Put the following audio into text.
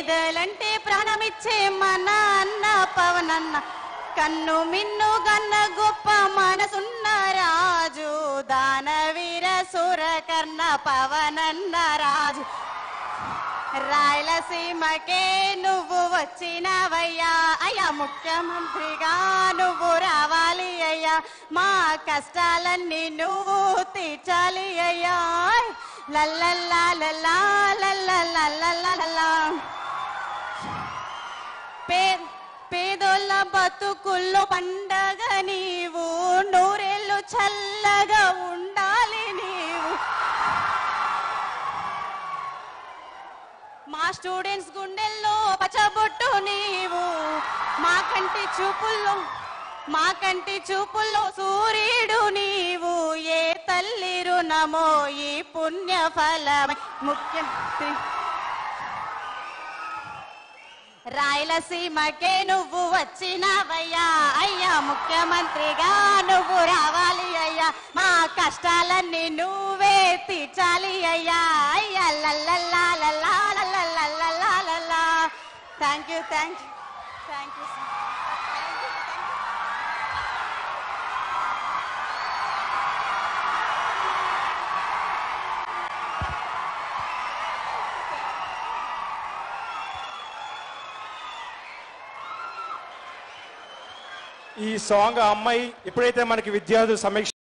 పేదలంటే ప్రాణమిచ్చే మన అన్న పవనన్న కన్ను మిన్ను గన్న గొప్ప మనసున్న రాజు దానవీర సురకర్ణ పవనన్న రాజు రాయలసీమకే నువ్వు వచ్చినవయ్యా అయ్యా ముఖ్యమంత్రిగా నువ్వు రావాలి అయ్యా మా కష్టాలన్నీ నువ్వు తీర్చాలి అయ్యా లల్లల్లా లల్లా లల్లల్లా పేదోళ్ళ బతుకుల్లో పండగ నీవు నూరేళ్ళు చల్లగా ఉండాలి నీవు మా స్టూడెంట్స్ గుండెల్లో పచ్చబొట్టు నీవు మా కంటి చూపుల్లో సూర్యుడు నీవు ఏ తల్లి రుణమో ఈ పుణ్య ఫలమై ముఖ్యమంత్రి రాయలసీమకే నువ్వు వచ్చినవయ్యా అయ్యా ముఖ్యమంత్రిగా నువ్వు రావాలి అయ్యా మా కష్టాలన్నీ నువ్వే తీర్చాలి అయ్యా అయ్యా లల్లల్లా లల్లా లల్లల్లా లల్లా థ్యాంక్ యూ ఈ సాంగ్ అమ్మాయి ఎప్పుడైతే మనకి విద్యార్థుల సమీక్ష